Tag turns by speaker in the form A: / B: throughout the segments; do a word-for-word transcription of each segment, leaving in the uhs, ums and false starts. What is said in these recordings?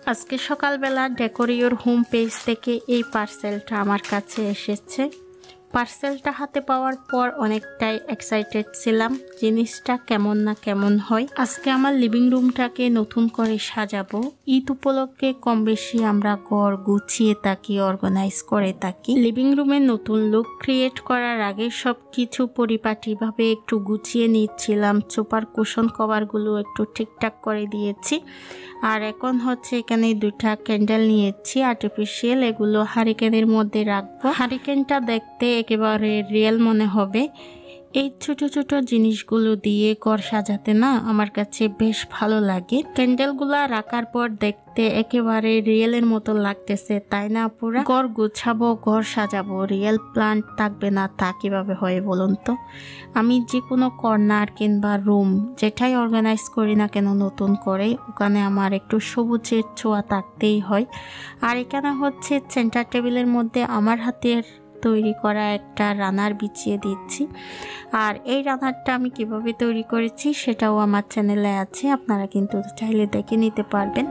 A: আজকে সকালবেলা ডেকোরিওর home page থেকে এই পার্সেলটা আমার কাছে এসেছে। পার্সেলটা হাতে পাওয়ার পর অনেকটাই এক্সাইটেড ছিলাম, জিনিসটা কেমন না কেমন হয়। আজকে আমার লিভিং রুমটাকে নতুন করে সাজাবো। ঈদ উপলক্ষে কম বেশি আমরা ঘর গুছিয়ে থাকি, অর্গানাইজ করে থাকি। লিভিং রুমে নতুন লুক ক্রিয়েট করার আগে সব কিছু পরিপাটিভাবে একটু গুছিয়ে নিচ্ছিলাম। সোফার কুশন কভারগুলো একটু ঠিকঠাক করে দিয়েছি। আর এখন হচ্ছে এখানে দুইটা ক্যান্ডেল নিয়েছি আর্টিফিশিয়াল, এগুলো হারিকেনের মধ্যে রাখবো। হারিকেনটা দেখতে একেবারে রিয়েল মনে হবে। এই ছোট ছোট জিনিসগুলো দিয়ে ঘর সাজাতে না আমার কাছে বেশ ভালো লাগে। ক্যান্ডেলগুলা রাখার পর দেখতে একেবারে রিয়েলের মতো লাগতেছে, তাই না? পুরা ঘর গুছাবো, ঘর সাজাবো, রিয়েল প্ল্যান্ট থাকবে না তা কিভাবে হয় বলুন তো? আমি যে কোনো কর্নার কিংবা রুম যেটাই অর্গানাইজ করি না কেন নতুন করে, ওখানে আমার একটু সবুজের ছোঁয়া থাকতেই হয়। আর এখানে হচ্ছে সেন্টার টেবিলের মধ্যে আমার হাতের তৈরি করা একটা রানার বিছিয়ে দিচ্ছি। আর এই রানারটা আমি কিভাবে তৈরি করেছি সেটাও আমার চ্যানেলে আছে, আপনারা কিন্তু চাইলে দেখে নিতে পারবেন।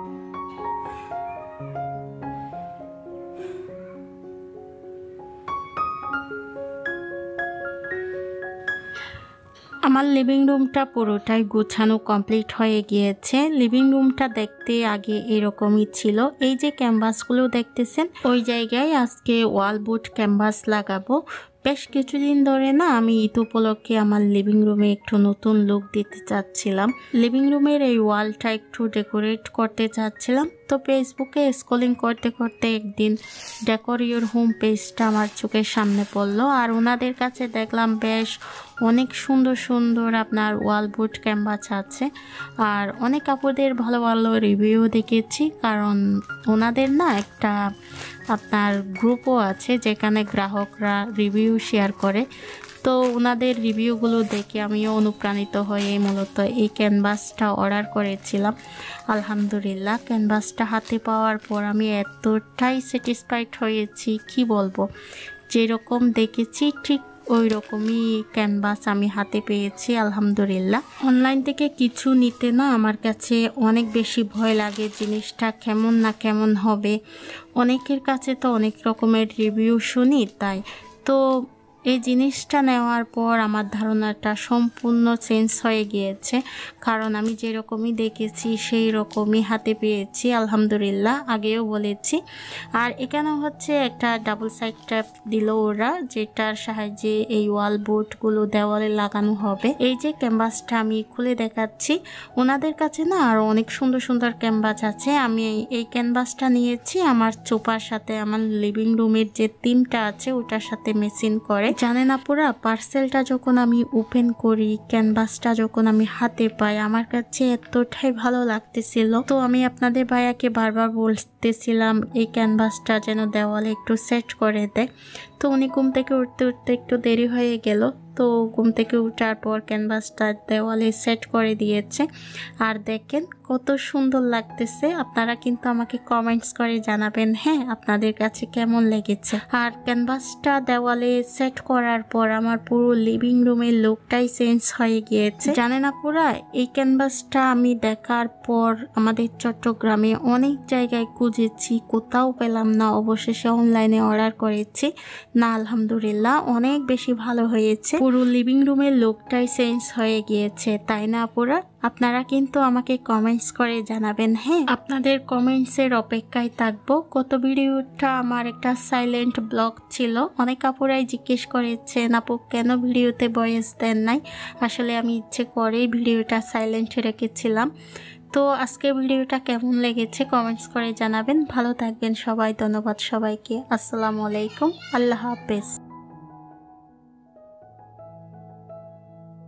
A: আমার লিভিং রুমটা পুরোটাই গোছানো কমপ্লিট হয়ে গিয়েছে। লিভিং রুমটা দেখতে আগে এরকমই ছিল। এই যে ক্যানভাসগুলো দেখতেছেন, ওই জায়গায় আজকে ওয়াল বুট ক্যানভাস লাগাবো। বেশ কিছুদিন ধরে না আমি ঈদ উপলক্ষে আমার লিভিং রুমে একটু নতুন লুক দিতে চাচ্ছিলাম। লিভিং রুমের এই ওয়ালটা একটু ডেকোরেট করতে চাচ্ছিলাম। তো ফেসবুকে স্ক্রলিং করতে করতে একদিন ডেকোরিওর হোম পেজটা আমার চোখের সামনে পড়লো। আর ওনাদের কাছে দেখলাম বেশ অনেক সুন্দর সুন্দর আপনার ওয়াল বুট ক্যানভাস আছে। আর অনেক কাপড়দের ভালো ভালো রিভিউ দেখেছি, কারণ ওনাদের না একটা আপনার গ্রুপও আছে যেখানে গ্রাহকরা রিভিউ শেয়ার করে। তো ওনাদের রিভিউগুলো দেখে আমিও অনুপ্রাণিত হয়ে মূলত এই ক্যানভাসটা অর্ডার করেছিলাম। আলহামদুলিল্লাহ, ক্যানভাসটা হাতে পাওয়ার পর আমি এতটাই স্যাটিসফাইড হয়েছি কি বলবো। যেরকম দেখেছি ঠিক ওই রকমই ক্যানভাস আমি হাতে পেয়েছি আলহামদুলিল্লাহ। অনলাইন থেকে কিছু নিতে না আমার কাছে অনেক বেশি ভয় লাগে, জিনিসটা কেমন না কেমন হবে। অনেকের কাছে তো অনেক রকমের রিভিউ শুনি, তাই তো এই জিনিসটা নেওয়ার পর আমার ধারণাটা সম্পূর্ণ চেঞ্জ হয়ে গিয়েছে। কারণ আমি যেরকমই দেখেছি সেই রকমই হাতে পেয়েছি আলহামদুলিল্লাহ, আগেও বলেছি। আর এখানে হচ্ছে একটা ডাবল সাইড ট্যাপ দিল ওরা, যেটার সাহায্যে এই ওয়াল বোর্ডগুলো দেওয়ালে লাগানো হবে। এই যে ক্যানভাসটা আমি খুলে দেখাচ্ছি, ওনাদের কাছে না আরও অনেক সুন্দর সুন্দর ক্যানভাস আছে। আমি এই ক্যানভাসটা নিয়েছি আমার সোফার সাথে, আমার লিভিং রুমের যে থিমটা আছে ওটার সাথে ম্যাচিং করে। জানেন আপুরা, পার্সেলটা যখন আমি ওপেন করি, ক্যানভাসটা যখন আমি হাতে পাই, আমার কাছে এতটাই ভালো লাগতেছিল। তো আমি আপনাদের ভাইয়াকে বারবার বলতেছিলাম এই ক্যানভাসটা যেন দেওয়ালে একটু সেট করে দেয়। তো উনি ঘুম থেকে উঠতে উঠতে একটু দেরি হয়ে গেল। তো ঘুম থেকে উঠার পর ক্যানভাসটা দেওয়ালে সেট করে দিয়েছে। আর দেখেন কত সুন্দর লাগতেছে। আপনারা কিন্তু আমাকে কমেন্টস করে জানাবেন হ্যাঁ আপনাদের কাছে কেমন লেগেছে। আর ক্যানভাসটা দেওয়ালে সেট করার পর আমার পুরো লিভিং রুমের লুকটাই চেঞ্জ হয়ে গিয়েছে। জানেন আপুরা, এই ক্যানভাসটা আমি দেখার পর আমাদের চট্টগ্রামে অনেক জায়গায় খুঁজেছি, কোথাও পেলাম না। অবশেষে অনলাইনে অর্ডার করেছি। না আলহামদুলিল্লাহ অনেক বেশি ভালো হয়েছে, পুরো লিভিং রুমের লুকটাই চেঞ্জ হয়ে গিয়েছে, তাই না আপুরা? আপনারা কিন্তু আমাকে কমেন্টস করে জানাবেন হ্যাঁ, আপনাদের কমেন্টসের অপেক্ষায় থাকবো। গত ভিডিওটা আমার একটা সাইলেন্ট ব্লগ ছিল, অনেক আপুরাই জিজ্ঞেস করেছেন আপু কেন ভিডিওতে ভয়েস দেন নাই। আসলে আমি ইচ্ছে করেই ভিডিওটা সাইলেন্ট রেখেছিলাম। তো আজকে ভিডিওটা কেমন লেগেছে কমেন্টস করে জানাবেন। ভালো থাকবেন সবাই, ধন্যবাদ সবাইকে। আসসালামু আলাইকুম, আল্লাহ হাফেজ।